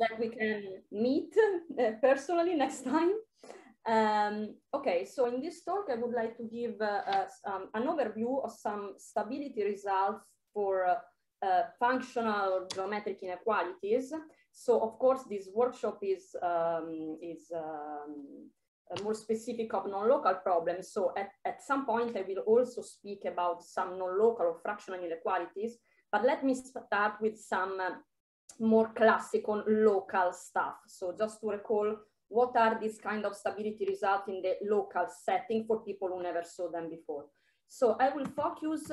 that we can meet personally next time. Okay, so in this talk, I would like to give an overview of some stability results for functional or geometric inequalities. So, of course, this workshop is more specific of non-local problems. So at some point, I will also speak about some non-local or fractional inequalities. But let me start with some more classical local stuff. So just to recall, what are these kind of stability results in the local setting for people who never saw them before? So I will focus,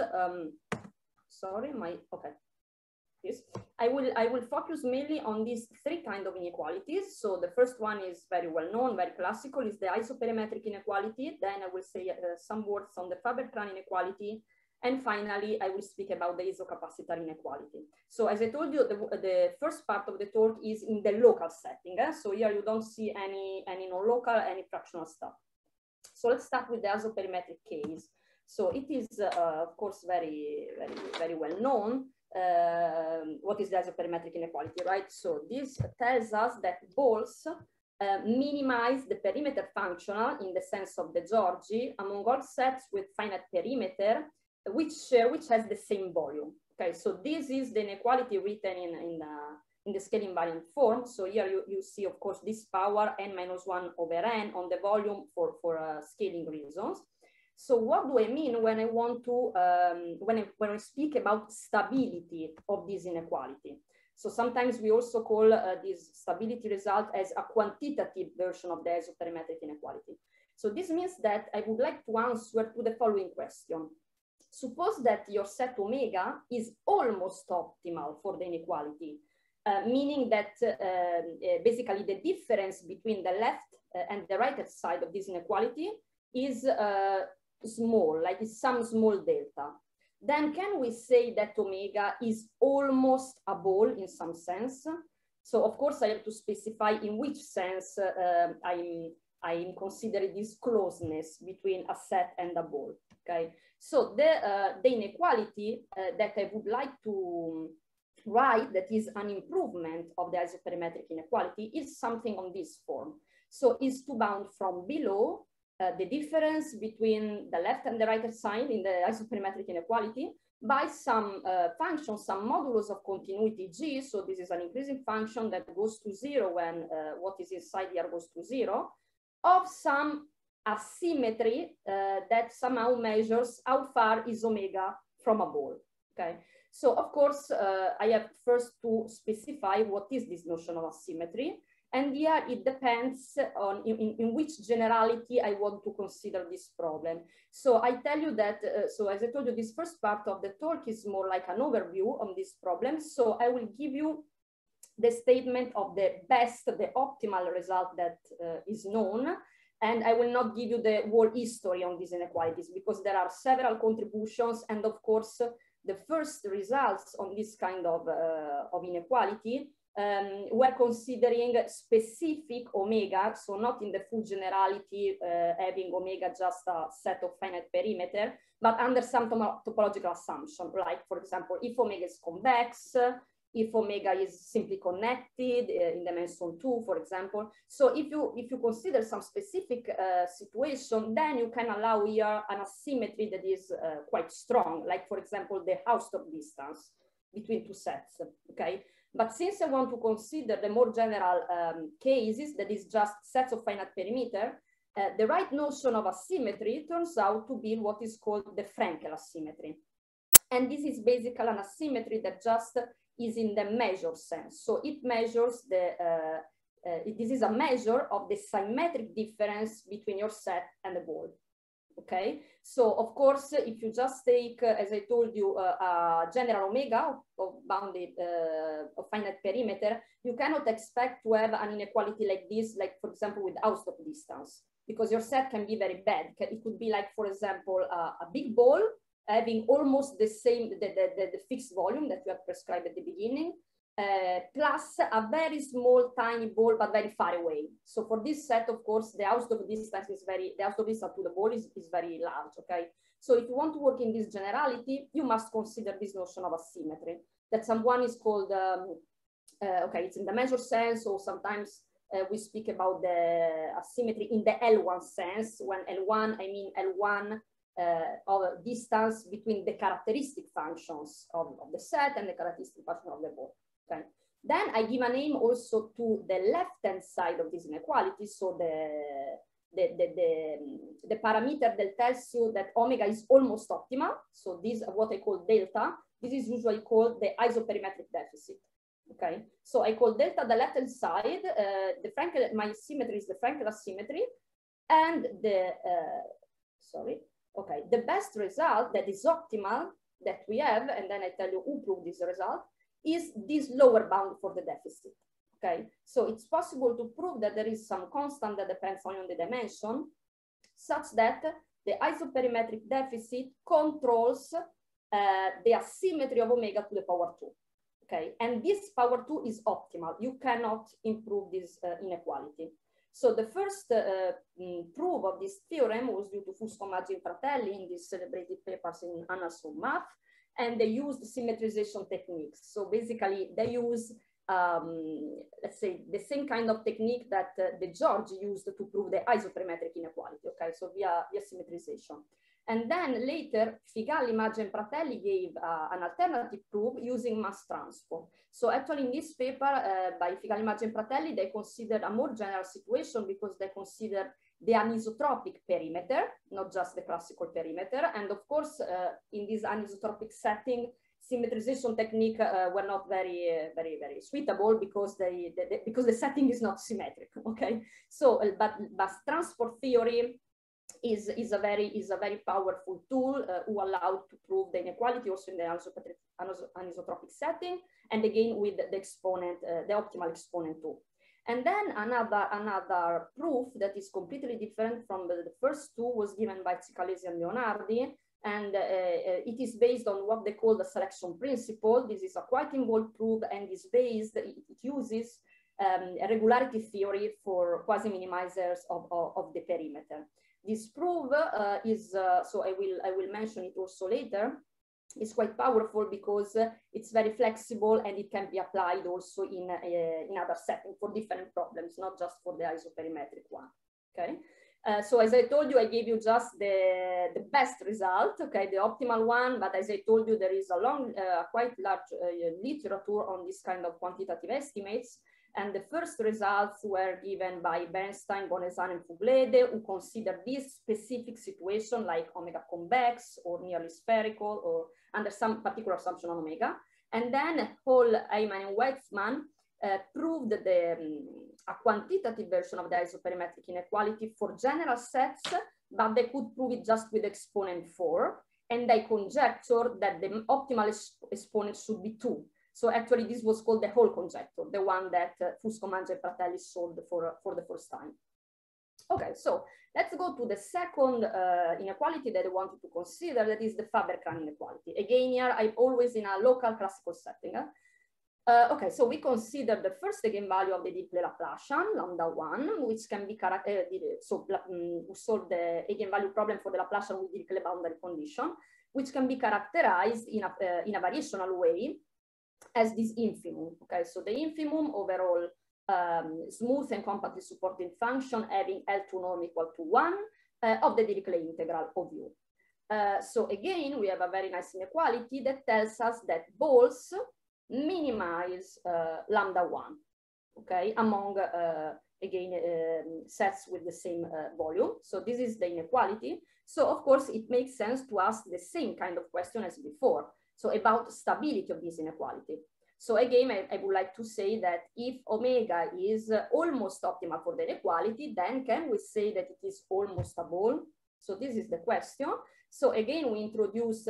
yes. I will focus mainly on these three kinds of inequalities. So the first one is very well known, very classical, is the isoperimetric inequality. Then I will say some words on the Faber-Tran inequality. And finally, I will speak about the isocapacitor inequality. So as I told you, the first part of the talk is in the local setting. So here you don't see any non-local, any fractional stuff. So let's start with the isoperimetric case. So it is, of course, very well known. What is the isoperimetric inequality, right? So this tells us that balls minimize the perimeter functional in the sense of de Giorgi among all sets with finite perimeter, which has the same volume. Okay, so this is the inequality written in the scale invariant form. So here you see, of course, this power n-1 over n on the volume for scaling reasons. So what do I mean when I want to when I speak about stability of this inequality? So sometimes we also call this stability result as a quantitative version of the isoperimetric inequality. So this means that I would like to answer to the following question. Suppose that your set omega is almost optimal for the inequality, meaning that basically the difference between the left and the right side of this inequality is small, like it's some small delta. Then can we say that omega is almost a ball in some sense? So of course I have to specify in which sense I'm considering this closeness between a set and a ball, okay? So the inequality that I would like to write, that is an improvement of the isoperimetric inequality, is something on this form. So is to bound from below the difference between the left and the right side in the isoperimetric inequality by some function, some modulus of continuity G. So this is an increasing function that goes to 0 when what is inside here goes to 0, of some asymmetry that somehow measures how far is omega from a ball, okay? So of course, I have first to specify what is this notion of asymmetry. And here it depends on in which generality I want to consider this problem. So I tell you that, so as I told you, this first part of the talk is more like an overview on this problem. So I will give you the statement of the best, the optimal result that is known. And I will not give you the whole history on these inequalities because there are several contributions. And of course, the first results on this kind of inequality we're considering specific omega, so not in the full generality, having omega just a set of finite perimeter, but under some topological assumption, like, for example, if omega is convex, if omega is simply connected in dimension 2, for example. So if you consider some specific situation, then you can allow here an asymmetry that is quite strong, like, for example, the Hausdorff distance between two sets, okay? But since I want to consider the more general cases, that is just sets of finite perimeter, the right notion of asymmetry turns out to be what is called the Frenkel asymmetry. And this is basically an asymmetry that just is in the measure sense. So it measures this is a measure of the symmetric difference between your set and the ball. Okay, so of course, if you just take, as I told you, a general omega of bounded of finite perimeter, you cannot expect to have an inequality like this, like, for example, with Hausdorff distance, because your set can be very bad. It could be like, for example, a big ball having almost the same, the fixed volume that you have prescribed at the beginning, plus a very small, tiny ball, but very far away. So for this set, of course, the Hausdorff distance is the Hausdorff distance to the ball is very large, okay? So if you want to work in this generality, you must consider this notion of asymmetry, that someone is called okay, it's in the measure sense, or sometimes we speak about the asymmetry in the L1 sense. When L1, I mean L1 of distance between the characteristic functions of the set and the characteristic function of the ball. Okay. Then I give a name also to the left-hand side of this inequality. So the parameter that tells you that omega is almost optimal. So this is what I call delta. This is usually called the isoperimetric deficit. Okay, so I call delta the left-hand side. The Frankel, my symmetry is the Frankel asymmetry, and the the best result that is optimal that we have, and then I tell you who proved this result, is this lower bound for the deficit. Okay, so it's possible to prove that there is some constant that depends only on the dimension, such that the isoperimetric deficit controls the asymmetry of omega to the power 2. Okay, and this power 2 is optimal. You cannot improve this inequality. So the first proof of this theorem was due to Fusco, Maggi, and Fratelli in these celebrated papers in Annals of Math, and they used symmetrization techniques. So basically they use, let's say, the same kind of technique that De Giorgi used to prove the isoperimetric inequality, okay, so via symmetrization. And then later, Figalli, Maggi, and Fratelli gave an alternative proof using mass transform. So actually in this paper by Figalli, Maggi, and Fratelli, they considered a more general situation because they considered the anisotropic perimeter, not just the classical perimeter. And of course, in this anisotropic setting, symmetrization technique were not very suitable because because the setting is not symmetric, okay? So, but transport theory is a very powerful tool who allowed to prove the inequality also in the anisotropic setting, and again with the exponent, the optimal exponent too. And then another proof that is completely different from the first two was given by Cicalesi and Leonardi, and it is based on what they call the selection principle. This is a quite involved proof, and is based, it uses a regularity theory for quasi-minimizers of the perimeter. This proof is, so I will mention it also later, is quite powerful because it's very flexible and it can be applied also in other settings for different problems, not just for the isoperimetric one, okay? So as I told you, I gave you just the best result, okay, the optimal one, but as I told you, there is a quite large literature on this kind of quantitative estimates. And the first results were given by Bernstein, Bonesan, and Fuglede, who considered this specific situation like omega convex or nearly spherical or under some particular assumption on omega. And then Hall, Ayman, and Weizmann proved a quantitative version of the isoperimetric inequality for general sets, but they could prove it just with exponent 4. And they conjectured that the optimal exponent should be 2. So actually this was called the Hall conjecture, the one that Fusco, Maggi, and Fratelli solved for the first time. Okay, so let's go to the second inequality that I wanted to consider, that is the Faber-Krahn inequality. Again, here I'm always in a local classical setting. Okay, so we consider the first eigenvalue of the Dirichlet Laplacian, lambda 1, which can be we solve the eigenvalue problem for the Laplacian with Dirichlet boundary condition, which can be characterized in a variational way as this infimum. Okay, so the infimum overall smooth and compactly supported function having L2 norm equal to 1 of the Dirichlet integral of U. So again, we have a very nice inequality that tells us that balls minimize lambda 1, okay, among again sets with the same volume. So this is the inequality. So of course it makes sense to ask the same kind of question as before. So about stability of this inequality. So again, I would like to say that if omega is almost optimal for the inequality, then can we say that it is almost a ball? So this is the question. So again, we introduce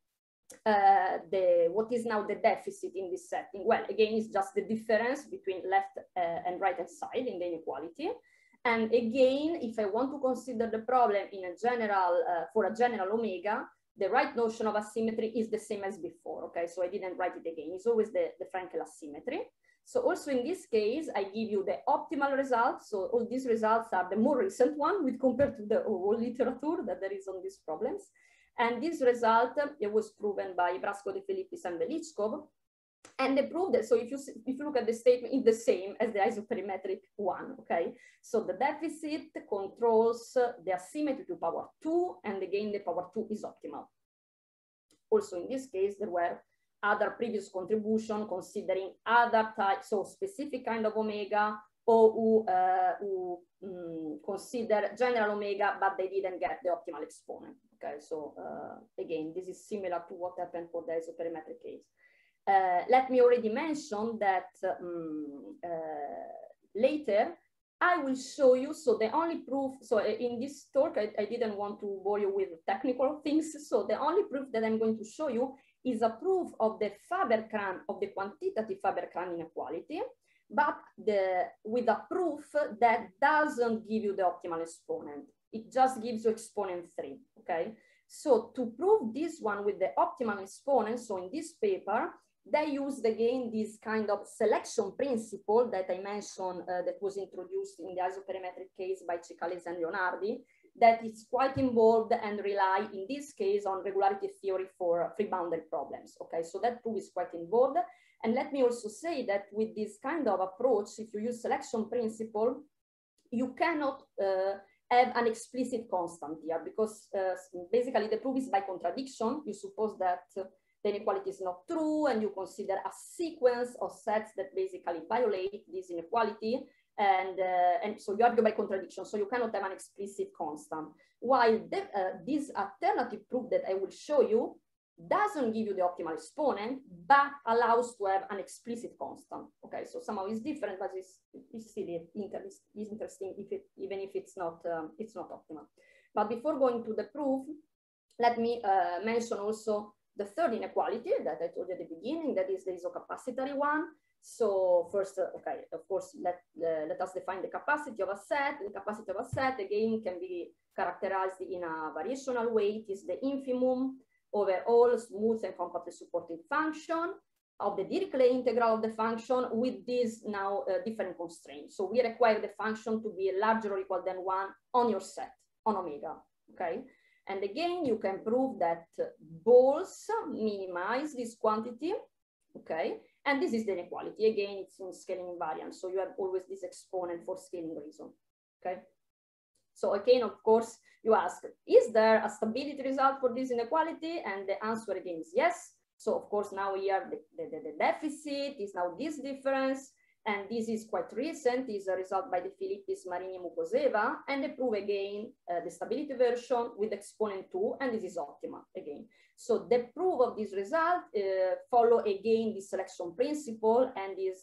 what is now the deficit in this setting. Well, again, it's just the difference between left and right hand side in the inequality. And again, if I want to consider the problem in a general, for a general omega, the right notion of asymmetry is the same as before, okay? So I didn't write it again. It's always the Frankel asymmetry. So also in this case, I give you the optimal results. So all these results are the more recent one with compared to the whole literature that there is on these problems. And this result, it was proven by Brasco, De Filippis, and Velichkov. And they prove that, so if you look at the statement, it's the same as the isoperimetric one, okay? So the deficit controls the asymmetry to power 2, and again, the power 2 is optimal. Also in this case, there were other previous contribution considering other types, so specific kind of omega, or who consider general omega, but they didn't get the optimal exponent, okay? So again, this is similar to what happened for the isoperimetric case. Let me already mention that later I will show you, so the only proof, so in this talk, I didn't want to bore you with technical things, so the only proof that I'm going to show you is a proof of the Faber-Cran, of the quantitative Faber-Cran inequality, but with a proof that doesn't give you the optimal exponent. It just gives you exponent 3, okay? So to prove this one with the optimal exponent, so in this paper, they used again this kind of selection principle that I mentioned that was introduced in the isoperimetric case by Cicalesi and Leonardi, that is quite involved and rely in this case on regularity theory for free boundary problems. Okay, so that proof is quite involved. And let me also say that with this kind of approach, if you use selection principle, you cannot have an explicit constant here, because basically the proof is by contradiction. You suppose that the inequality is not true, and you consider a sequence of sets that basically violate this inequality, and so you argue by contradiction, so you cannot have an explicit constant. While this alternative proof that I will show you doesn't give you the optimal exponent, but allows to have an explicit constant. Okay, so somehow it's different, but it's still interesting even if it's not optimal. But before going to the proof, let me mention also the third inequality that I told you at the beginning, that is the isocapacitary one. So first, okay, of course, let us define the capacity of a set. The capacity of a set, again, can be characterized in a variational way. It is the infimum over all smooth and compactly supported function of the Dirichlet integral of the function with these now different constraints. So we require the function to be larger or equal than 1 on your set, on omega, okay? And again, you can prove that balls minimize this quantity, okay? And this is the inequality. Again, it's in scaling invariant. So you have always this exponent for scaling reason, okay? So again, of course, you ask, is there a stability result for this inequality? And the answer again is yes. So of course, now here the deficit is now this difference. And this is quite recent, is a result by the Filippis, Marini, Mukoseva, and they prove again the stability version with exponent 2, and this is optimal again. So the proof of this result follow again the selection principle, and is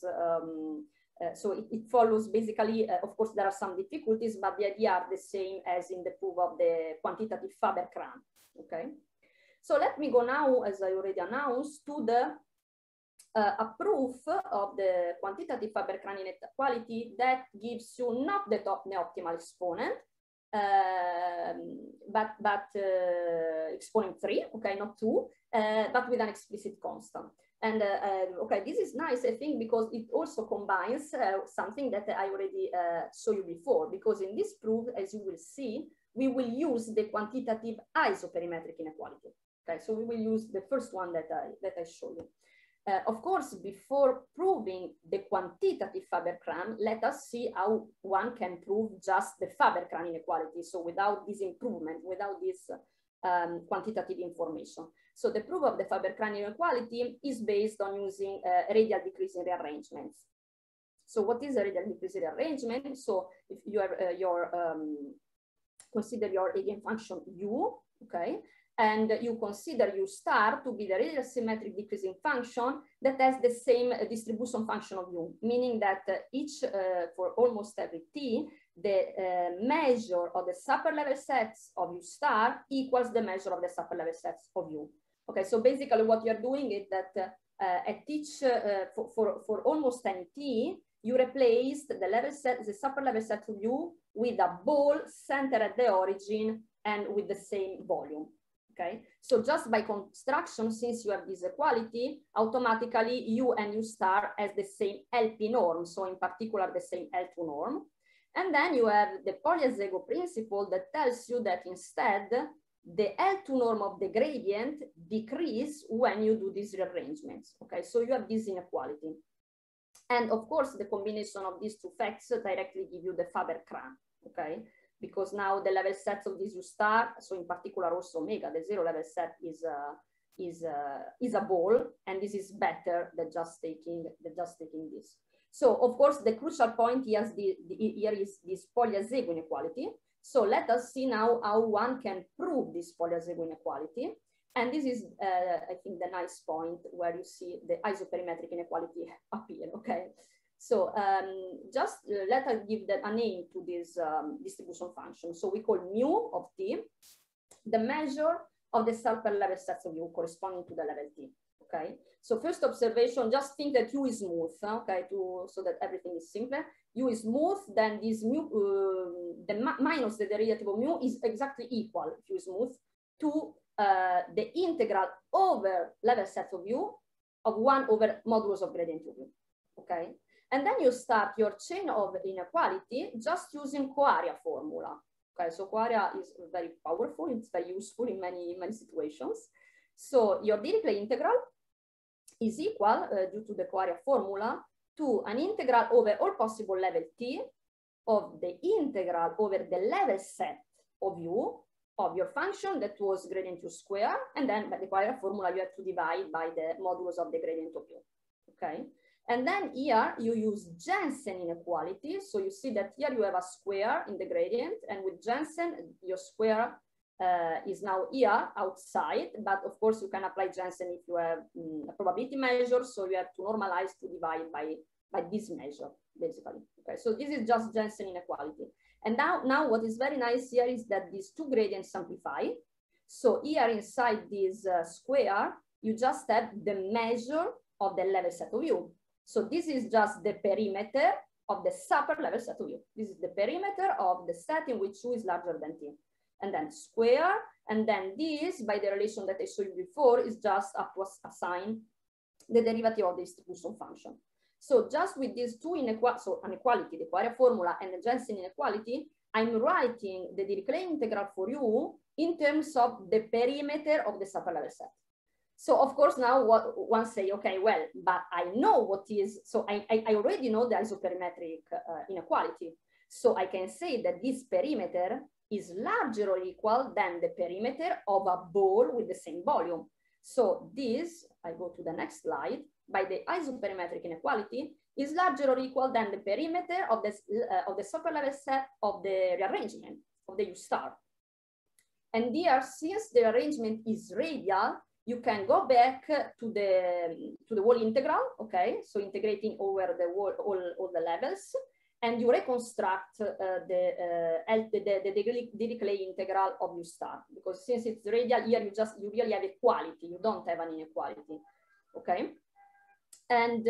so it follows basically, of course, there are some difficulties, but the idea are the same as in the proof of the quantitative Faber-Cran, okay? So let me go now, as I already announced, to the a proof of the quantitative Faber-Cran inequality that gives you not the optimal exponent, but exponent 3, okay, not 2, but with an explicit constant. And okay, this is nice, I think, because it also combines something that I already showed you before, because in this proof, as you will see, we will use the quantitative isoperimetric inequality. Okay, so we will use the first one that I showed you. Of course, before proving the quantitative Faber-Cran, let us see how one can prove just the Faber-Cran inequality. So without this improvement, without this quantitative information. So the proof of the Faber-Cran inequality is based on using radial decreasing rearrangements. So what is a radial decreasing rearrangement? So if you have consider your eigenfunction u, okay? And you consider U star to be the radial symmetric decreasing function that has the same distribution function of U, meaning that each, for almost every t, the measure of the upper level sets of U star equals the measure of the upper level sets of U. Okay, so basically what you're doing is that at each, for almost any t, you replace the level set, the upper level set of U with a ball centered at the origin and with the same volume. Okay, so just by construction, since you have this equality, automatically U and U star has the same LP norm, so in particular the same L2 norm. And then you have the Poilievre-Szego principle that tells you that instead the L2 norm of the gradient decrease when you do these rearrangements. Okay, so you have this inequality. And of course, the combination of these two facts directly give you the Faber-Cran, okay? Because now the level sets of this U star, so in particular also omega, the zero level set is a ball, and this is better than just taking this. So of course, the crucial point here is this Poilievre inequality. So let us see now how one can prove this Poilievre inequality. And this is, I think, the nice point where you see the isoperimetric inequality appear, okay? So just let us give a name to this distribution function. So we call mu of t the measure of the super-level sets of U corresponding to the level t, okay? So first observation, just think that U is smooth, okay, so that everything is simpler. U is smooth, then this mu, minus the derivative of mu is exactly equal, if U is smooth, to the integral over level sets of U of 1 over modulus of gradient of U, okay? And then you start your chain of inequality just using co-area formula. Okay, so co-area is very powerful, it's very useful in many situations. So your Dirichlet integral is equal, due to the co-area formula, to an integral over all possible level t of the integral over the level set of U of your function that was gradient U square, and then by the co-area formula you have to divide by the modulus of the gradient of U, okay? And then here you use Jensen inequality. So you see that here you have a square in the gradient, and with Jensen, your square is now here outside, but of course you can apply Jensen if you have a probability measure. So you have to normalize to divide by this measure, basically. Okay, so this is just Jensen inequality. And now what is very nice here is that these two gradients simplify. So here inside this square, you just have the measure of the level set of U. So this is just the perimeter of the super level set of U. This is the perimeter of the set in which U is larger than t. And then square, and then this, by the relation that I showed you before, is just up to assign the derivative of the distribution function. So just with these two inequalities, so inequality, the co-area formula and the Jensen inequality, I'm writing the Dirichlet integral for U in terms of the perimeter of the super level set. So of course now one say, okay, well, but I know what is, so I already know the isoperimetric inequality. So I can say that this perimeter is larger or equal than the perimeter of a ball with the same volume. So this, I go to the next slide, by the isoperimetric inequality is larger or equal than the perimeter of the super level set of the rearrangement of the U star. And here, since the arrangement is radial, you can go back to the whole integral, okay? So integrating over the whole, all the levels, and you reconstruct the Dirichlet integral of U star, because since it's radial here, you really have equality. You don't have an inequality, okay? And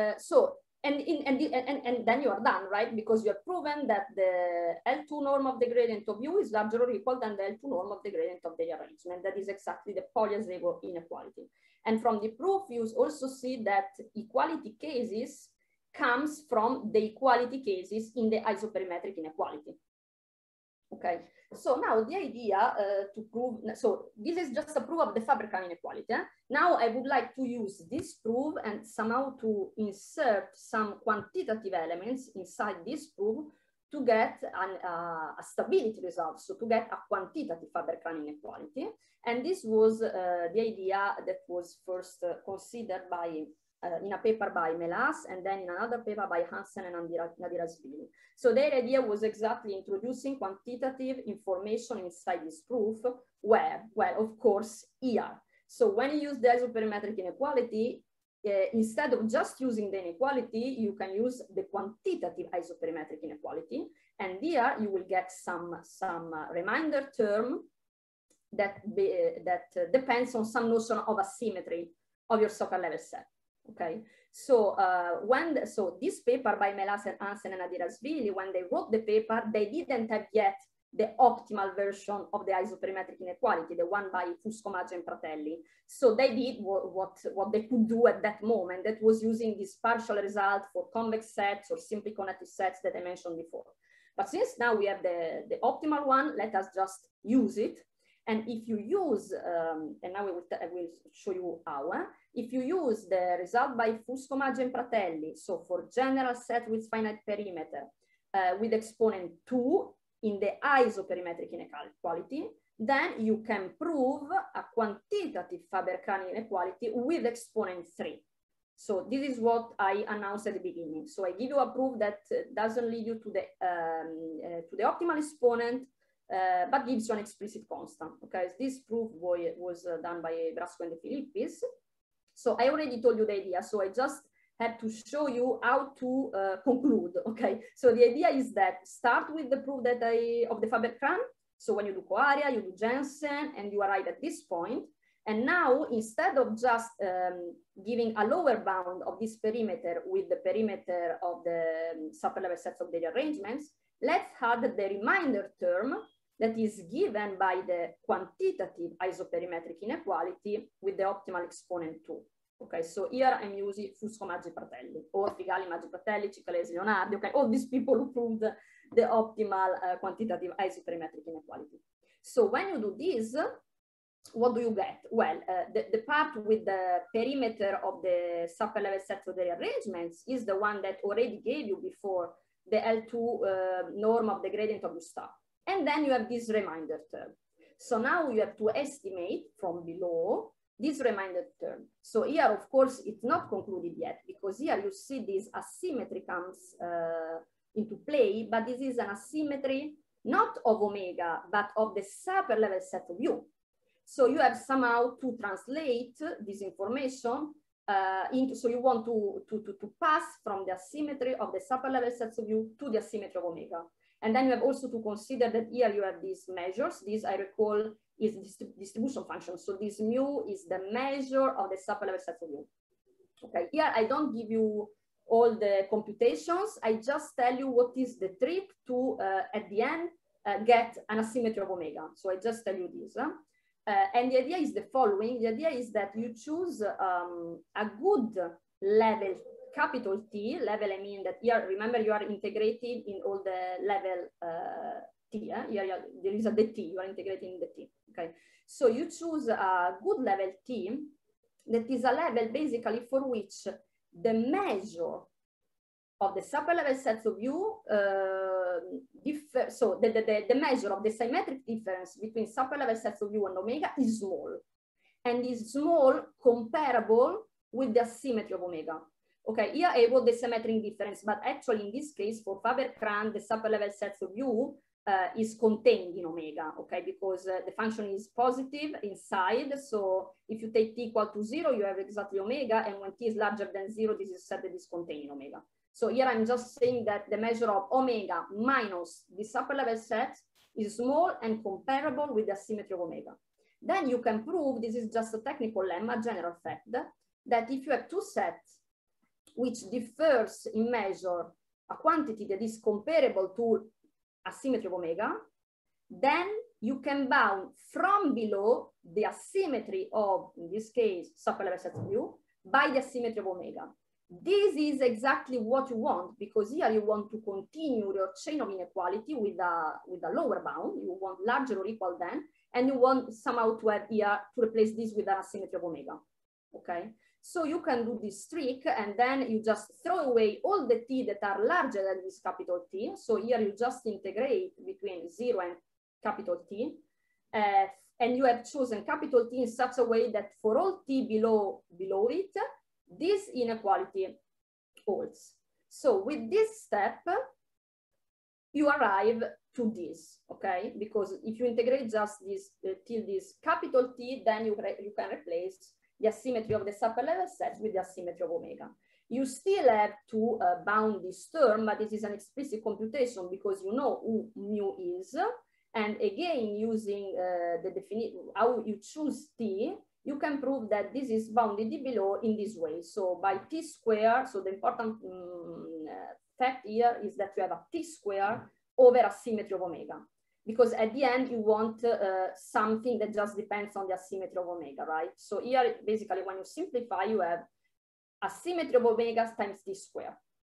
and then you are done, right? Because you have proven that the L2 norm of the gradient of U is larger or equal than the L2 norm of the gradient of the rearrangement. That is exactly the Poilievre inequality. And from the proof, you also see that equality cases comes from the equality cases in the isoperimetric inequality. Okay, so now the idea to prove, so this is just a proof of the Faber-Cran inequality. Now I would like to use this proof and somehow to insert some quantitative elements inside this proof to get a stability result, so to get a quantitative Faber-Cran inequality. And this was the idea that was first considered by in a paper by Melas, and then in another paper by Hansen and Nadirashvili. So their idea was exactly introducing quantitative information inside this proof, where, well, of course, here. So when you use the isoperimetric inequality, instead of just using the inequality, you can use the quantitative isoperimetric inequality. And here you will get some reminder term that depends on some notion of asymmetry of your super level set. Okay, so so this paper by Melas and Hansen and Nadirashvili, when they wrote the paper, they didn't have yet the optimal version of the isoperimetric inequality, the one by Fusco, Maggia, and Pratelli. So they did what they could do at that moment, that was using this partial result for convex sets or simply connected sets that I mentioned before. But since now we have the optimal one, let us just use it. And if you use, and now I will show you how, if you use the result by Fusco-Maggi and Pratelli, so for general set with finite perimeter, with exponent 2 in the isoperimetric inequality, then you can prove a quantitative Faber-Cran inequality with exponent 3. So this is what I announced at the beginning. So I give you a proof that doesn't lead you to the optimal exponent, but gives you an explicit constant. Okay, this proof was done by Brasco and De Filippis. So I already told you the idea. So I just have to show you how to conclude. Okay, so the idea is that start with the proof that of the Faber-Cran. So when you do Coaria, you do Jensen, and you arrive at this point. And now, instead of just giving a lower bound of this perimeter with the perimeter of the upper level sets of the rearrangements, let's add the remainder term that is given by the quantitative isoperimetric inequality with the optimal exponent 2. Okay, so here I'm using Fusco-Maggi-Pratelli, or Figali-Maggi-Pratelli, Cicalesi-Leonardi, okay, all these people who proved the optimal quantitative isoperimetric inequality. So when you do this, what do you get? Well, the part with the perimeter of the upper level set of the rearrangements is the one that already gave you before the L2 norm of the gradient of Gustav. And then you have this remainder term. So now you have to estimate from below this remainder term. So here, of course, it's not concluded yet, because here you see this asymmetry comes into play, but this is an asymmetry not of omega, but of the upper level set of U. So you have somehow to translate this information into, so you want to pass from the asymmetry of the upper level sets of U to the asymmetry of omega. And then you have also to consider that here you have these measures. This, I recall, is distribution function. So this mu is the measure of the upper level sets of U. Okay, here I don't give you all the computations. I just tell you what is the trick to, at the end, get an asymmetry of omega. So I just tell you this. And the idea is the following. The idea is that you choose a good level, capital T, level, I mean that here, remember, you are integrating in all the level T. Here there is a dt, you are integrating in the T. Okay, so you choose a good level T that is a level basically for which the measure of the upper level sets of U, so the measure of the symmetric difference between upper level sets of U and omega is small, and is small comparable with the asymmetry of omega. Okay, here I wrote the symmetric difference, but actually in this case for Faber-Cran, the upper level sets of U is contained in omega, okay, because the function is positive inside. So if you take t equal to 0, you have exactly omega, and when t is larger than 0, this is said that is contained in omega. So here I'm just saying that the measure of omega minus this upper level set is small and comparable with the asymmetry of omega. Then you can prove, this is just a technical lemma, general fact, that if you have two sets which differs in measure a quantity that is comparable to asymmetry of omega, then you can bound from below the asymmetry of, in this case, upper level set of U by the asymmetry of omega. This is exactly what you want, because here you want to continue your chain of inequality with a lower bound. You want larger or equal than, and you want somehow to have here to replace this with an asymmetry of omega. Okay, so you can do this trick, and then you just throw away all the t that are larger than this capital T. So here you just integrate between 0 and capital T, and you have chosen capital T in such a way that for all t below it, this inequality holds. So with this step, you arrive to this, okay? Because if you integrate just this till this capital T, then you can replace the asymmetry of the upper level sets with the asymmetry of omega. You still have to bound this term, but this is an explicit computation because you know who mu is. And again, using the definition, how you choose T, you can prove that this is bounded below in this way. So by T squared, so the important fact here is that you have a T squared over asymmetry of omega. Because at the end, you want something that just depends on the asymmetry of omega, right? So here, basically, when you simplify, you have asymmetry of omega times T squared.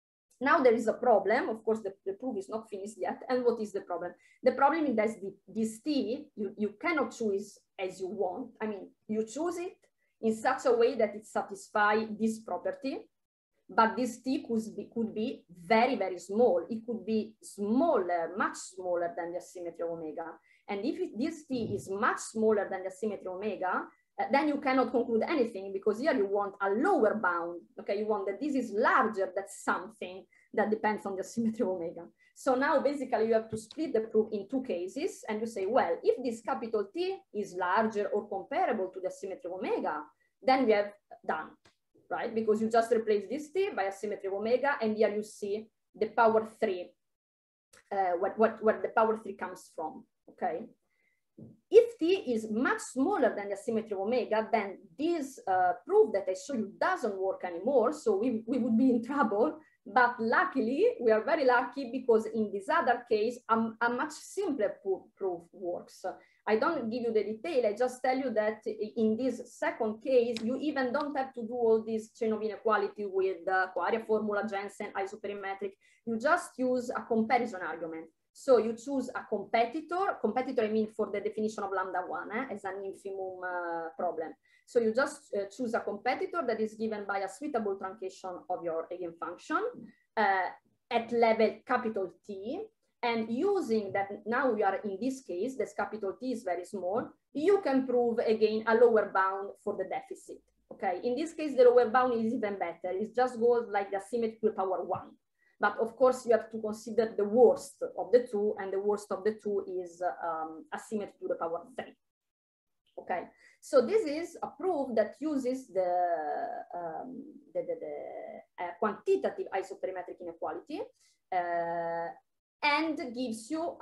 Now there is a problem. Of course, the proof is not finished yet. And what is the problem? The problem is that this T, you cannot choose as you want. I mean, you choose it in such a way that it satisfies this property, but this T could be very, very small. It could be smaller, much smaller than the asymmetry of omega. And if this T is much smaller than the asymmetry of omega, then you cannot conclude anything, because here you want a lower bound. Okay, you want that this is larger than something that depends on the asymmetry of omega. So now basically you have to split the proof in two cases, and you say, well, if this capital T is larger or comparable to the asymmetry of omega, then we have done, right? Because you just replace this T by asymmetry of omega, and here you see the power 3, where the power 3 comes from, okay? If T is much smaller than the asymmetry of omega, then this proof that I show you doesn't work anymore. So we would be in trouble. But luckily, we are very lucky, because in this other case, a much simpler proof works. I don't give you the detail. I just tell you that in this second case, you even don't have to do all this chain of inequality with the Poirier formula, Jensen, isoperimetric. You just use a comparison argument. So you choose a competitor. Competitor, I mean, for the definition of lambda 1 as an infimum problem. So you just choose a competitor that is given by a suitable truncation of your eigenfunction at level capital T. And using that, now we are in this case, this capital T is very small, you can prove again a lower bound for the deficit. Okay, in this case, the lower bound is even better. It just goes like the asymmetry to the power 1. But of course, you have to consider the worst of the two, and the worst of the two is asymmetry to the power 3. Okay, so this is a proof that uses the quantitative isoperimetric inequality and gives you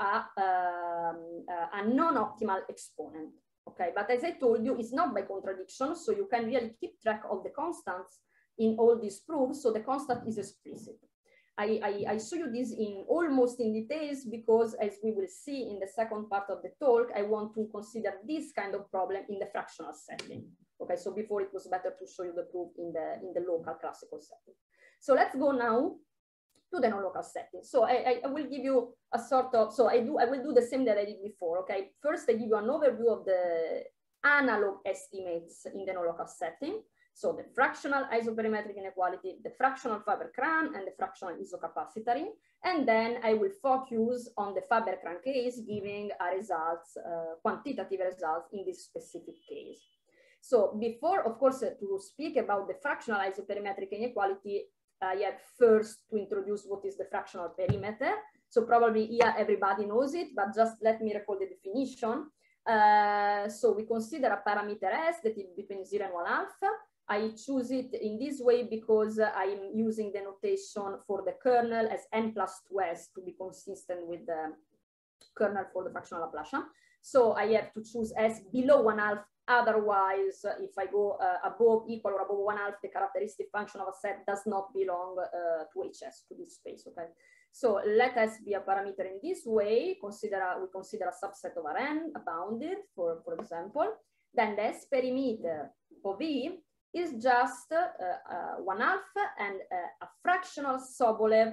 a non-optimal exponent. Okay, but as I told you, it's not by contradiction, so you can really keep track of the constants in all these proofs, so the constant is explicit. I show you this almost in details, because as we will see in the second part of the talk, I want to consider this kind of problem in the fractional setting. Okay, so before it was better to show you the proof in the local classical setting. So let's go now to the non-local setting. So I will give you a sort of, so I will do the same that I did before. Okay, first I give you an overview of the analog estimates in the non-local setting. So the fractional isoperimetric inequality, the fractional Faber-Cran, and the fractional isocapacitary. And then I will focus on the Faber-Cran case, giving a results, quantitative results in this specific case. So before, of course, to speak about the fractional isoperimetric inequality, I have first to introduce what is the fractional perimeter. So probably here everybody knows it, but just let me recall the definition. So we consider a parameter S that is between 0 and 1/2. I choose it in this way because I'm using the notation for the kernel as n plus 2s to be consistent with the kernel for the fractional Laplacian. So I have to choose S below 1/2. Otherwise, if I go above, equal, or above 1/2, the characteristic function of a set does not belong to HS, to this space. Okay. So let S be a parameter in this way. We consider a subset of Rn, bounded, for example. Then the S perimeter of E is just 1/2 and a fractional Sobolev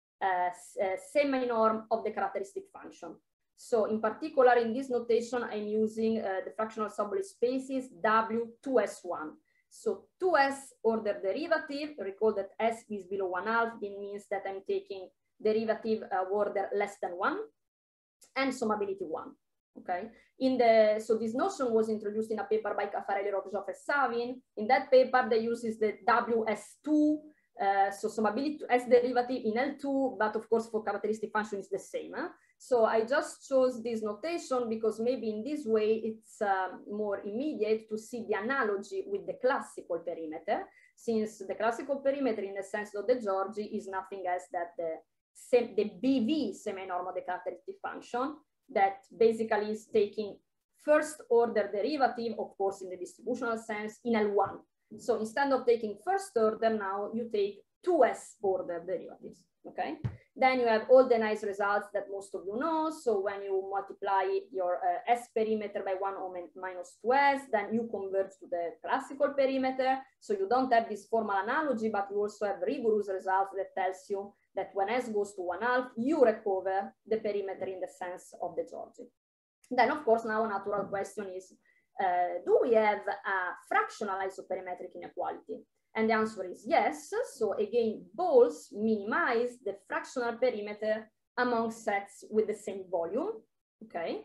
semi-norm of the characteristic function. So in particular, in this notation, I'm using the fractional Sobolev spaces W2S1. So 2S order derivative, recall that S is below 1/2, it means that I'm taking derivative order less than 1, and summability 1. Okay. So this notion was introduced in a paper by Caffarelli, Rockjoff, and Savin. In that paper, they uses the WS2, so summability to S derivative in L2, but of course for characteristic function is the same. So I just chose this notation because maybe in this way it's more immediate to see the analogy with the classical perimeter, since the classical perimeter in the sense of the Giorgi is nothing else than the BV semi-norm of the characteristic function, that basically is taking first order derivative, of course, in the distributional sense, in L1. So instead of taking first order, now you take 2S order derivatives, okay? Then you have all the nice results that most of you know. So when you multiply your S perimeter by 1 minus 2S, then you converge to the classical perimeter. So you don't have this formal analogy, but you also have rigorous results that tells you that when S goes to 1/2, you recover the perimeter in the sense of de Giorgi. Then, of course, now a natural question is, do we have a fractional isoperimetric inequality? And the answer is yes. So again, balls minimize the fractional perimeter among sets with the same volume. Okay,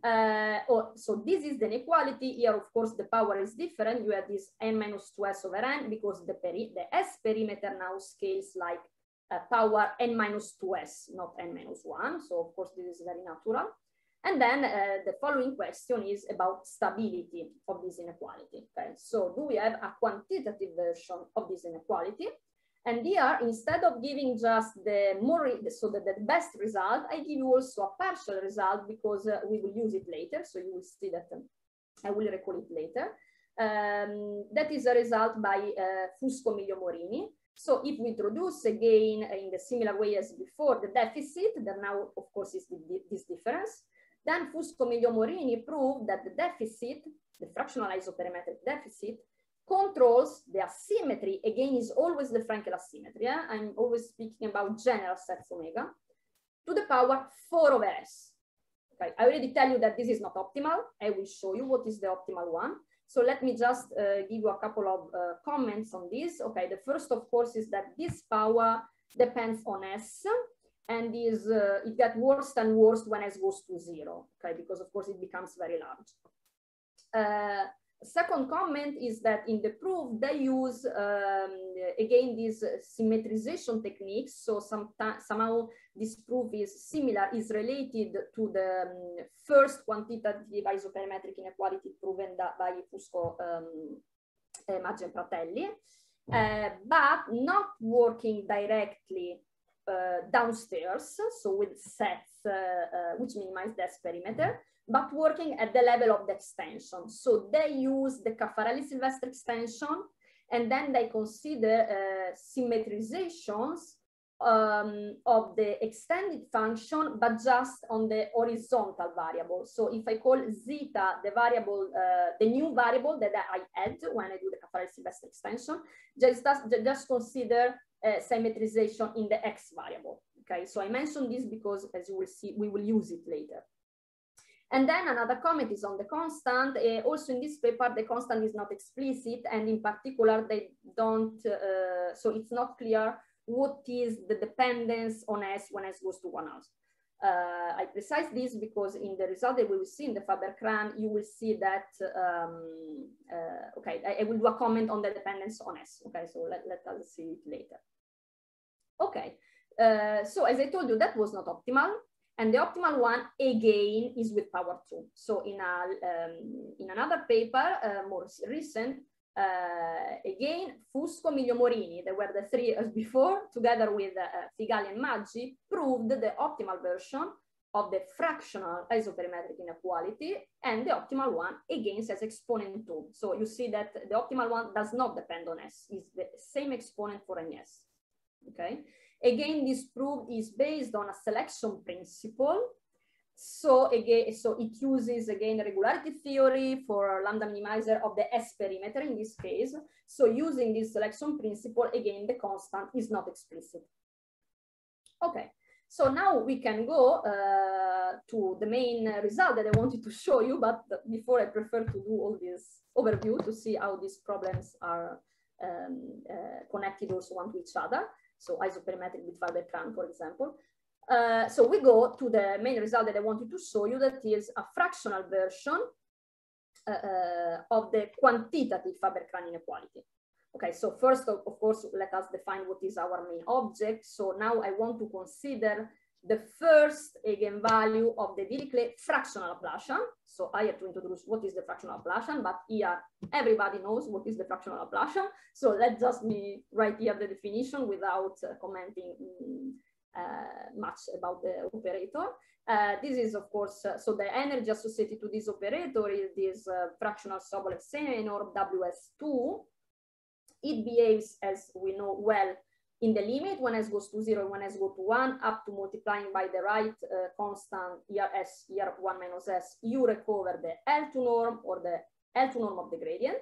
so this is the inequality. Here, of course, the power is different. You have this n-2s over n because the S perimeter now scales like power n-2s, not n-1. So, of course, this is very natural. And then the following question is about stability of this inequality. Okay, so do we have a quantitative version of this inequality? And here, instead of giving just the best result, I give you also a partial result because we will use it later. So you will see that I will recall it later. That is a result by Fusco-Miglio-Morini. So if we introduce again in the similar way as before the deficit, then now of course is this difference. Then Fusco-Miglio-Morini proved that the deficit, the fractional isoperimetric deficit, controls the asymmetry. Again, is always the Frenkel asymmetry. Yeah? I'm always speaking about general sets omega to the power 4 over S. Okay, I already tell you that this is not optimal. I will show you what is the optimal one. So let me just give you a couple of comments on this. Okay, the first, of course, is that this power depends on S. And it gets worse and worse when S goes to 0, okay, because of course it becomes very large. Second comment is that in the proof they use again these symmetrization techniques. So somehow this proof is similar, is related to the first quantitative isoperimetric inequality proven by Fusco, Maggi and Fratelli, but not working directly downstairs, so with sets which minimize the S perimeter, but working at the level of the extension. So they use the Caffarelli-Silvestri extension, and then they consider symmetrizations of the extended function, but just on the horizontal variable. So if I call zeta the variable, the new variable that I add when I do the Caffarelli-Silvestri extension, just consider symmetrization in the X variable. Okay, so I mentioned this because, as you will see, we will use it later. And then another comment is on the constant. Also in this paper, the constant is not explicit, and in particular, they don't, so it's not clear what is the dependence on S when S goes to 1/2. I precise this because in the result that we will see in the Faber-Cran, you will see that, okay, I will do a comment on the dependence on S. Okay, so let us see it later. Okay, so as I told you, that was not optimal. And the optimal one, again, is with power 2. So in another paper, more recent, again, Fusco, Miglio-Morini, they were the three as before, together with Figali and Maggi, proved the optimal version of the fractional isoperimetric inequality, and the optimal one, again, says exponent 2. So you see that the optimal one does not depend on S, it's the same exponent for any S. Okay. Again, this proof is based on a selection principle. So again, so it uses again regularity theory for lambda minimizer of the S perimeter in this case. So using this selection principle, again, the constant is not explicit. Okay, so now we can go to the main result that I wanted to show you, but before I prefer to do all this overview to see how these problems are connected also one to each other. So isoperimetric with Faber-Cran, for example. So we go to the main result that I wanted to show you, that is a fractional version of the quantitative Faber-Cran inequality. Okay, so first, of course, let us define what is our main object. So now I want to consider the first eigenvalue of the Dirichlet fractional Laplacian. So I have to introduce what is the fractional Laplacian, but here everybody knows what is the fractional Laplacian. So let's just write here the definition without commenting much about the operator. This is, of course, so the energy associated to this operator is this fractional Sobolev semi-norm WS2. It behaves, as we know well, in the limit when S goes to 0 and when S goes to 1, up to multiplying by the right constant here S, here 1 minus S, you recover the L2 norm or the L2 norm of the gradient.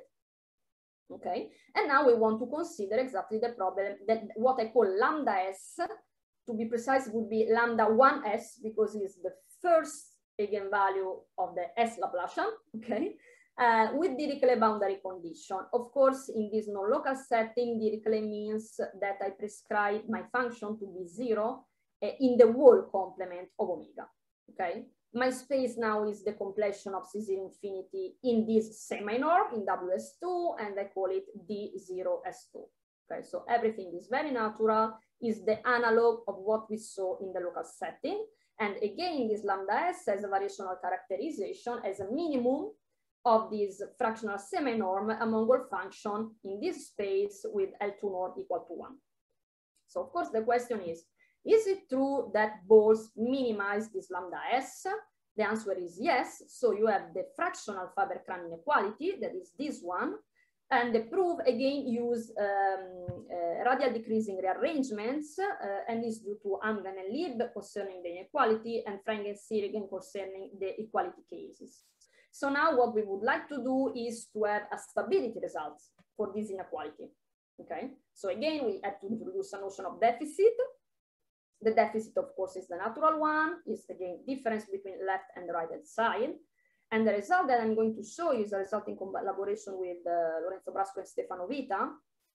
Okay, and now we want to consider exactly the problem that what I call lambda S to be precise, would be lambda 1s, because it's the first eigenvalue of the S Laplacian, okay? With Dirichlet boundary condition. Of course, in this non-local setting, Dirichlet means that I prescribe my function to be 0 in the whole complement of omega, okay? My space now is the completion of C0 infinity in this semi-norm in WS2, and I call it D0S2. Okay, so everything is very natural, is the analog of what we saw in the local setting. And again, this lambda S has a variational characterization as a minimum of this fractional semi-norm among all functions in this space with L2 norm equal to 1. So of course the question is it true that balls minimize this lambda S? The answer is yes. So you have the fractional Faber-Krahn inequality, that is this one. And the proof again use radial decreasing rearrangements, and is due to Amgen and Lieb concerning the inequality, and Frank and Sirigan concerning the equality cases. So now what we would like to do is to have a stability result for this inequality. Okay, so again, we have to introduce a notion of deficit. The deficit, of course, is the natural one, is again difference between left and right hand side. And the result that I'm going to show you is a result in collaboration with Lorenzo Brasco and Stefano Vita,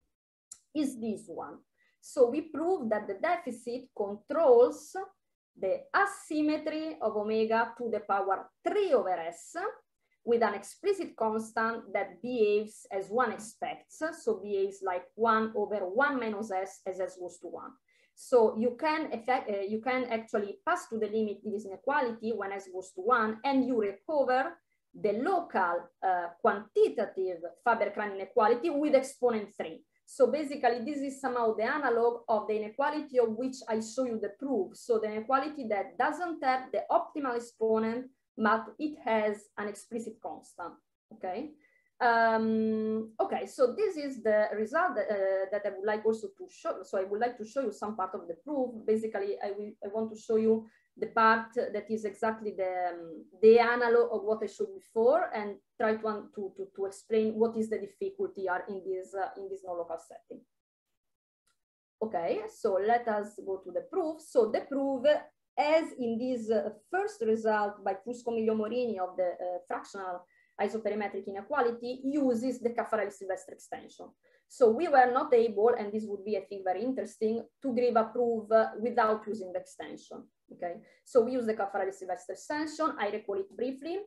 is this one. So we prove that the deficit controls the asymmetry of omega to the power 3 over S with an explicit constant that behaves as one expects. So behaves like 1 over 1 minus S as S goes to 1. So you can actually pass to the limit this inequality when S goes to 1, and you recover the local quantitative Faber-Krahn inequality with exponent 3. So basically, this is somehow the analog of the inequality of which I show you the proof. So the inequality that doesn't have the optimal exponent, but it has an explicit constant, okay? Okay, so this is the result that I would like also to show. So I would like to show you some part of the proof. Basically, I want to show you the part that is exactly the analog of what I showed before, and try to explain what is the difficulty in this non-local setting. Okay, so let us go to the proof. So the proof, as in this first result by Fusco-Miglio-Morini of the fractional isoperimetric inequality, uses the Caffarelli-Silvestre extension. So we were not able, and this would be, I think, very interesting, to give a proof without using the extension. Okay, so we use the Caffarelli-Silvestre extension. I recall it briefly.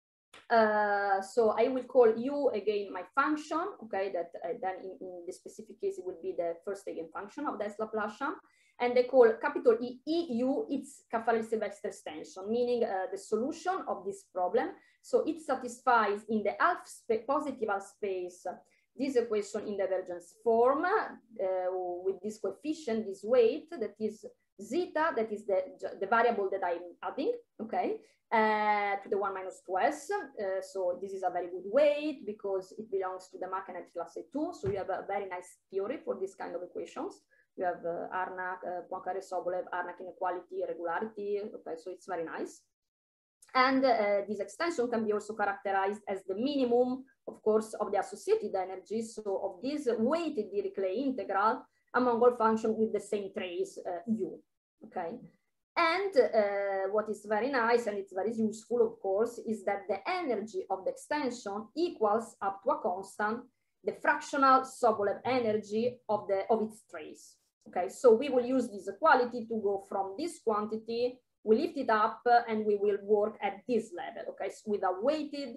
So I will call U again my function. Okay, that then in the specific case it will be the first eigenfunction of the S Laplacian. And they call capital E, EU, its Caffarelli-Silvestre extension, meaning the solution of this problem. So it satisfies in the positive half space this equation in divergence form with this coefficient, this weight that is zeta, that is the variable that I'm adding, okay, to the 1 minus 2s. So this is a very good weight because it belongs to the Mark-Knight class A2. So you have a very nice theory for this kind of equations. You have Harnack, Poincaré-Sobolev, Harnack inequality, regularity. Okay, so it's very nice. And this extension can be also characterized as the minimum, of course, of the associated energy. So of this weighted Dirichlet integral among all functions with the same trace U. Okay. And what is very nice, and it's very useful, of course, is that the energy of the extension equals up to a constant the fractional Sobolev energy of its trace. Okay, so we will use this equality to go from this quantity, we lift it up, and we will work at this level, okay, so with a weighted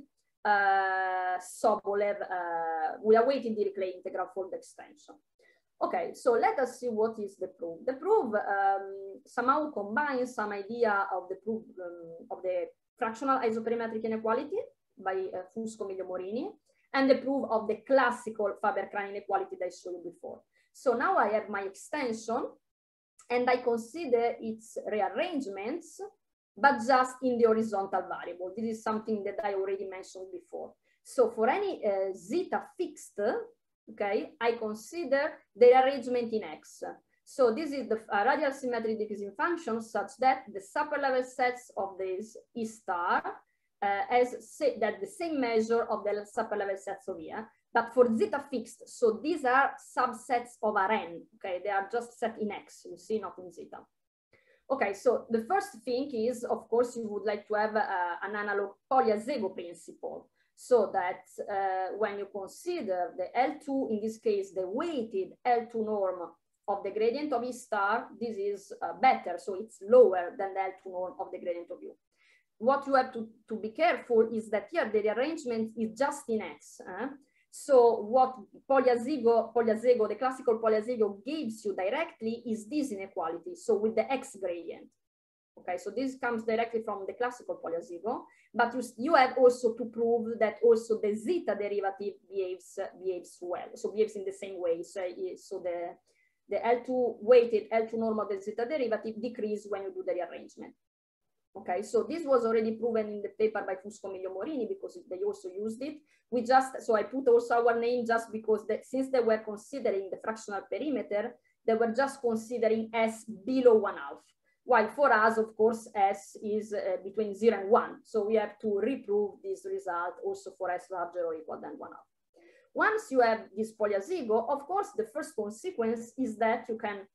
Sobolev, with a weighted Dirichlet integral for the extension. Okay, so let us see what is the proof. The proof somehow combines some idea of the proof of the fractional isoperimetric inequality by Fusco-Miglio-Morini, and the proof of the classical Faber-Krahn inequality that I showed you before. So now I have my extension, and I consider its rearrangements, but just in the horizontal variable. This is something that I already mentioned before. So for any zeta fixed, okay, I consider the rearrangement in X. So this is the radial symmetry decreasing function such that the super level sets of this E star that the same measure of the super level sets of here, but for zeta fixed. So these are subsets of Rn, okay? They are just set in X, you see, not in zeta. Okay, so the first thing is, of course, you would like to have an analog Polyazego principle, so that when you consider the L2, in this case, the weighted L2 norm of the gradient of E star, this is better, so it's lower than the L2 norm of the gradient of U. What you have to be careful is that here the rearrangement is just in X. So what Polyazego, the classical Polyazego gives you directly is this inequality, so with the X gradient. Okay, so this comes directly from the classical Polyazego, but you have also to prove that also the zeta derivative behaves well, so behaves in the same way. So the L2 weighted L2 norm of the zeta derivative decrease when you do the rearrangement. Okay, so this was already proven in the paper by Fusco Miglio Morini because they also used it. So I put also our name just because since they were considering the fractional perimeter, they were just considering S below 1/2. While for us, of course, S is between 0 and 1. So we have to reprove this result also for S larger or equal than 1/2. Once you have this Polyazego, of course, the first consequence is that you can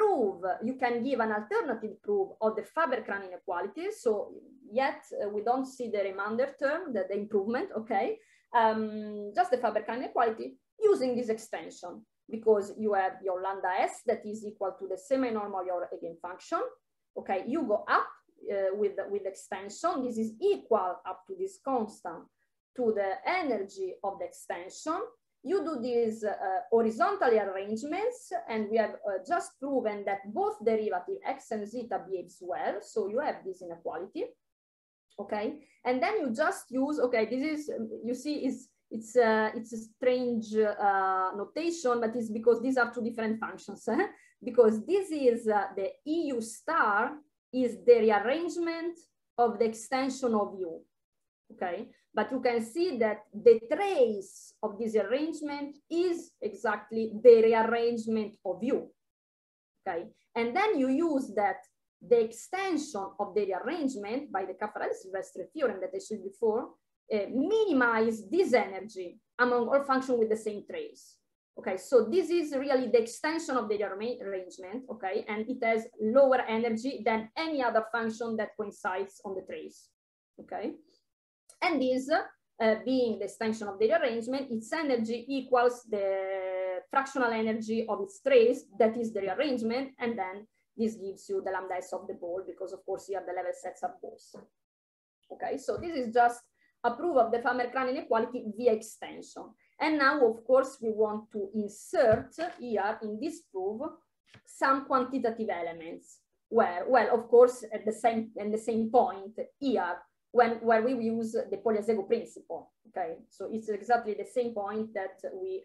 give an alternative proof of the Faber-Cran inequality. So yet we don't see the remainder term, the improvement, okay? Just the Faber-Cran inequality using this extension, because you have your lambda S that is equal to the semi-norm of your eigenfunction. Okay, you go up with extension. This is equal up to this constant to the energy of the extension. You do these horizontal arrangements, and we have just proven that both derivative X and zeta behaves well. So you have this inequality, okay? And then you just use, okay, this is, you see, it's a strange notation, but it's because these are two different functions. Because this is the EU star is the rearrangement of the extension of U, okay? But you can see that the trace of this arrangement is exactly the rearrangement of U, okay? And then you use that the extension of the rearrangement by the Caffarelli-Silvestri theorem that I showed before, minimize this energy among all functions with the same trace. Okay, so this is really the extension of the arrangement, okay, and it has lower energy than any other function that coincides on the trace, okay? And this, being the extension of the rearrangement, its energy equals the fractional energy of its trace, that is the rearrangement, and then this gives you the lambda S of the ball, because of course here the level sets are balls. Okay, so this is just a proof of the Faber-Cran inequality via extension. And now, of course, we want to insert here in this proof some quantitative elements where, well, of course, at the same point here, where we use the Polyazego principle. Okay, so it's exactly the same point that we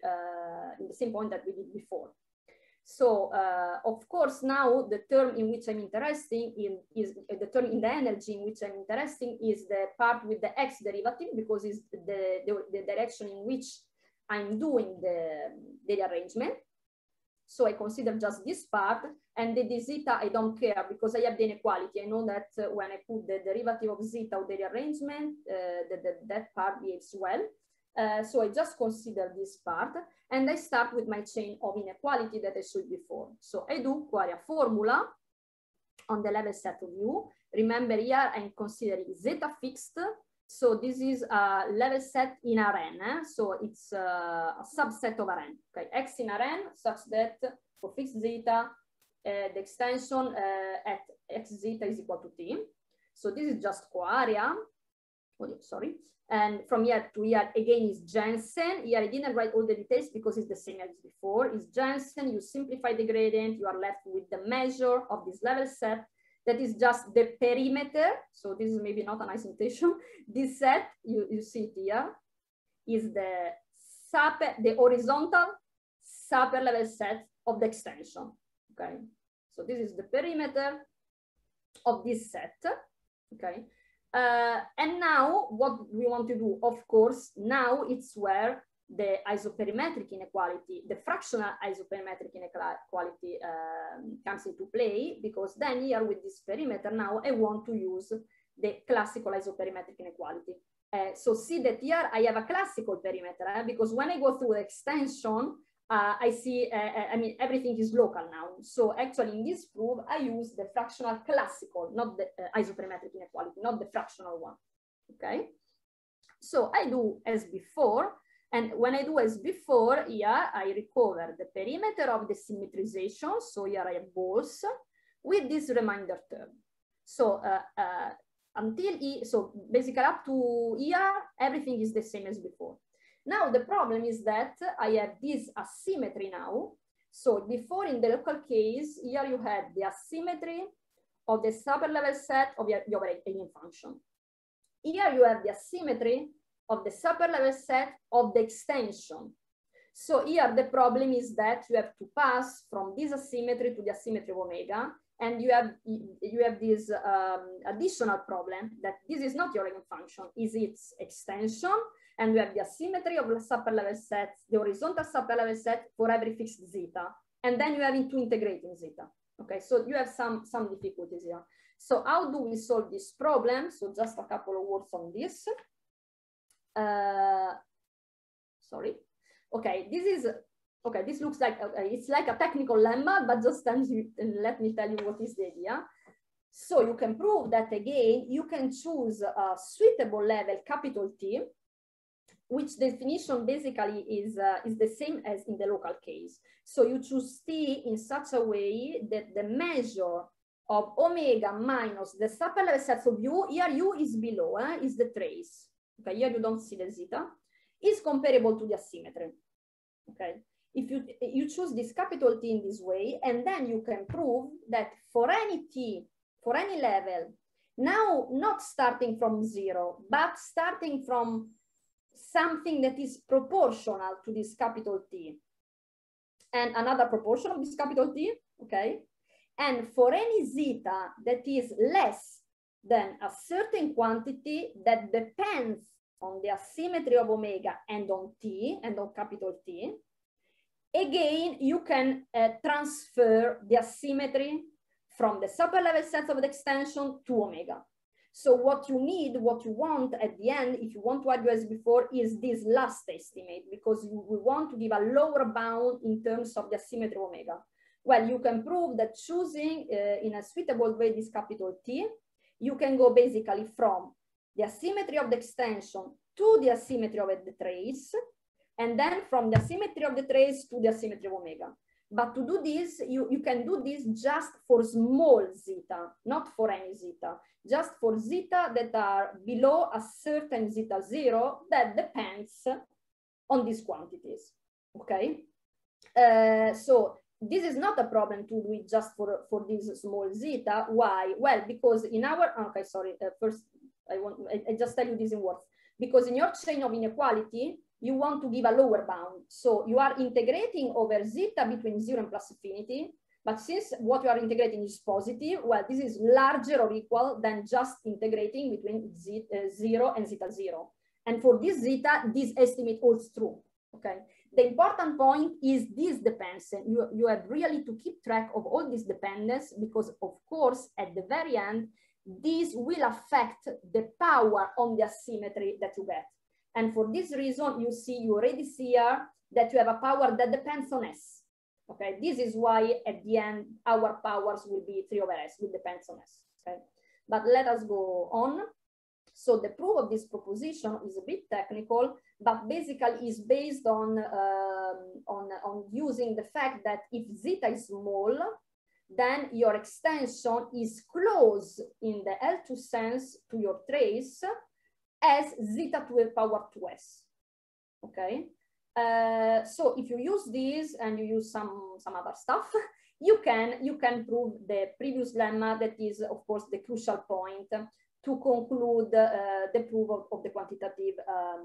did before. So, of course, now the term in which I'm interested in is the term in the energy in which I'm interested in is the part with the X derivative, because it's the direction in which I'm doing the arrangement. So I consider just this part, and the zeta I don't care because I have the inequality. I know that when I put the derivative of zeta of the rearrangement, that part behaves well. So I just consider this part, and I start with my chain of inequality that I showed before. So I do query formula on the level set of U. Remember here I'm considering zeta fixed. So this is a level set in Rn. So it's a subset of Rn. Okay, X in Rn such that for fixed zeta, the extension at X zeta is equal to T. So this is just coarea. Oh, sorry. And from here to here again is Jensen. Here I didn't write all the details because it's the same as before. It's Jensen. You simplify the gradient. You are left with the measure of this level set. That is just the perimeter. So this is maybe not a nice notation. This set, you see it here, is the horizontal upper level set of the extension. Okay. So this is the perimeter of this set. Okay. And now what we want to do, of course, now it's where the isoperimetric inequality, the fractional isoperimetric inequality comes into play, because then here with this perimeter now I want to use the classical isoperimetric inequality. So see that here I have a classical perimeter because when I go through the extension, I see, I mean, everything is local now. So actually in this proof, I use the fractional classical, not the isoperimetric inequality, not the fractional one, okay? So I do as before, and when I do as before, here I recover the perimeter of the symmetrization. So here I have balls with this remainder term. So so basically up to here, everything is the same as before. Now the problem is that I have this asymmetry now. So before in the local case, here you had the asymmetry of the upper level set of your eigen function. Here you have the asymmetry of the upper level set of the extension. So here the problem is that you have to pass from this asymmetry to the asymmetry of omega, and you have this additional problem that this is not your eigenfunction, is its extension, and we have the asymmetry of the upper level set, the horizontal upper level set for every fixed zeta, and then you have to integrate in zeta. Okay, so you have some difficulties here. So how do we solve this problem? So just a couple of words on this. Sorry. Okay, this looks like, it's like a technical lemma, but just let me tell you what is the idea. So you can prove that again, you can choose a suitable level capital T, which definition basically is the same as in the local case. So you choose T in such a way that the measure of omega minus the upper level set of U, here U is below, is the trace. Okay, here you don't see the zeta, is comparable to the asymmetry. Okay, if you choose this capital T in this way, and then you can prove that for any T, for any level, now not starting from 0, but starting from something that is proportional to this capital T, and another proportion of this capital T, okay? And for any zeta that is less than a certain quantity that depends on the asymmetry of omega and on T, and on capital T, again, you can transfer the asymmetry from the upper level sets of the extension to omega. So what you need, what you want at the end, if you want to argue as before, is this last estimate, because we want to give a lower bound in terms of the asymmetry of omega. Well, you can prove that choosing in a suitable way this capital T, you can go basically from the asymmetry of the extension to the asymmetry of the trace, and then from the asymmetry of the trace to the asymmetry of omega. But to do this, you can do this just for small zeta, not for any zeta, just for zeta that are below a certain zeta 0 that depends on these quantities, okay? So this is not a problem to do it just for this small zeta. Why? Well, because in our, okay, sorry, first I just tell you this in words. Because in your chain of inequality, you want to give a lower bound. So you are integrating over zeta between 0 and plus infinity. But since what you are integrating is positive, well, this is larger or equal than just integrating between 0 and zeta 0. And for this zeta, this estimate holds true, okay? The important point is this dependence. You have really to keep track of all this dependence, because of course, at the very end, this will affect the power on the asymmetry that you get. And for this reason, you already see here that you have a power that depends on S. Okay, this is why at the end, our powers will be 3 over S, will depend on S. Okay, but let us go on. So the proof of this proposition is a bit technical, but basically is based on using the fact that if zeta is small, then your extension is close in the L2 sense to your trace as zeta to the power 2s. Okay, so if you use this and you use some other stuff, you can prove the previous lemma that is, of course, the crucial point to conclude the proof of the quantitative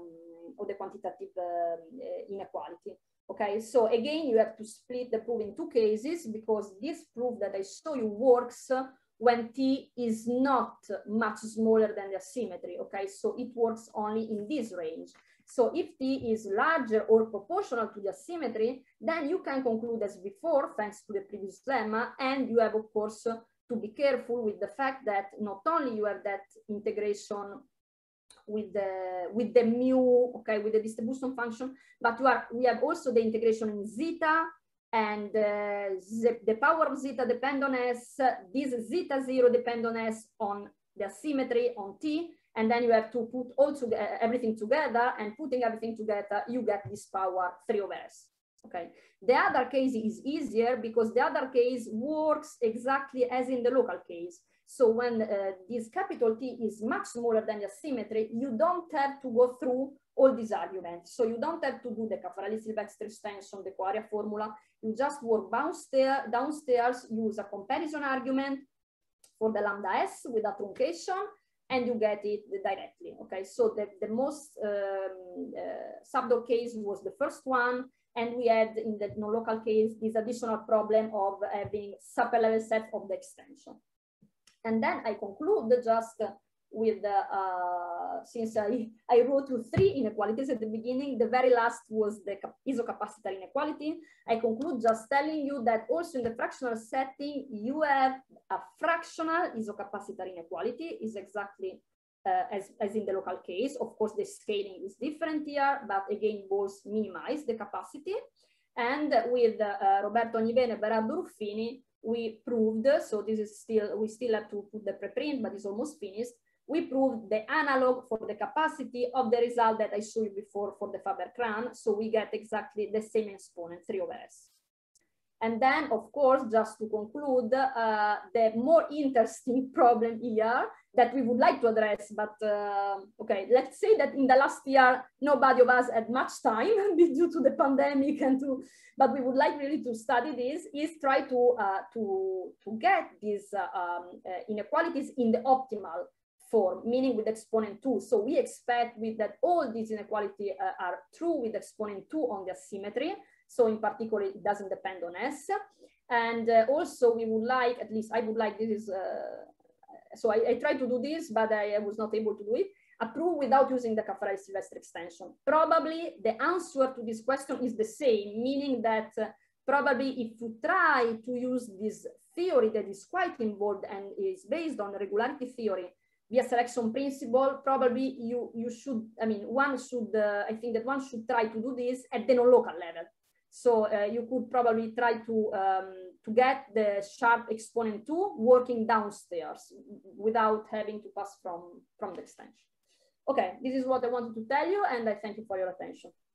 inequality. Okay, so again, you have to split the proof in 2 cases, because this proof that I show you works when T is not much smaller than the asymmetry. Okay, so it works only in this range. So if T is larger or proportional to the asymmetry, then you can conclude as before, thanks to the previous lemma, and you have, of course, to be careful with the fact that not only you have that integration with the mu, okay, with the distribution function, but we have also the integration in zeta, and the power of zeta depend on S, this zeta 0 depend on S on the asymmetry on T, and then you have to put everything together, and putting everything together, you get this power 3 over S. Okay. The other case is easier because the other case works exactly as in the local case. So when this capital T is much smaller than the asymmetry, you don't have to go through all these arguments. So you don't have to do the Caffarelli-Silvestri extension, the Poirier formula. You just work downstairs, use a comparison argument for the lambda S with a truncation, and you get it directly. Okay, so the most subtle case was the first one, and we had in the non-local case this additional problem of having superlevel set of the extension. And then I conclude just with, since I wrote you 3 inequalities at the beginning, the very last was the isocapacitor inequality. I conclude just telling you that also in the fractional setting, you have a fractional isocapacitor inequality, is exactly as in the local case. Of course, the scaling is different here, but again, both minimize the capacity. And with Roberto Agnivene and Berardo Ruffini, we proved, so this is still, we still have to put the preprint, but it's almost finished. We proved the analog for the capacity of the result that I showed you before for the Faber-Cran. So we get exactly the same exponent, 3 over S. And then, of course, just to conclude, the more interesting problem here that we would like to address, but okay, let's say that in the last year, nobody of us had much time due to the pandemic but we would like really to study this, is try to get these inequalities in the optimal form, meaning with exponent 2. So we expect that all these inequalities are true with exponent 2 on the asymmetry. So in particular, it doesn't depend on S. And also we would like, at least I would like, this is, so I tried to do this, but I was not able to do it, a proof without using the Caffarelli-Silvestri extension. Probably the answer to this question is the same, meaning that probably if you try to use this theory that is quite involved and is based on regularity theory via selection principle, probably you should, I mean, one should, I think that one should try to do this at the non-local level. So you could probably try to get the sharp exponent 2 working downstairs without having to pass from the extension. Okay, this is what I wanted to tell you, and I thank you for your attention.